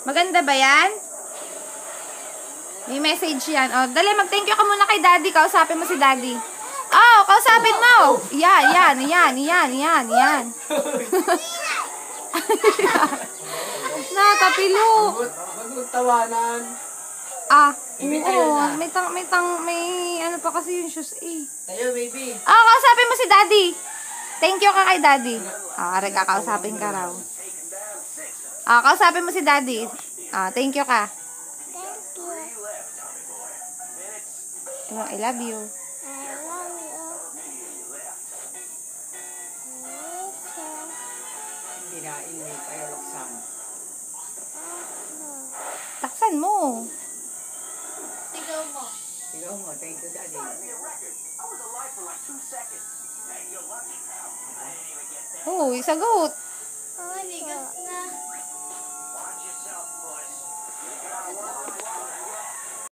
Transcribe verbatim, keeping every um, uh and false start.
Maganda ba yan? May message yan. O, dali, mag-thank you ka muna kay daddy. Kausapin mo si daddy. Oh, kausapin mo. Yan, yan, yan, yan, yan, yan. Nakapilo. Huwag magtawanan. Ah, oo. May tang, may tang, may ano pa kasi yung shoes eh. Tayo, baby. Oh, kausapin mo si daddy. Thank you ka kay daddy. Ah, aray, kakausapin ka raw. Ah, kausapin mo si daddy. Ah, thank you ka. Oh, I love you. Kinain mo tayo laksan. Taksan mo. Sigaw mo. Sigaw mo, thank you, daddy. Oh, isagot. Manigas na.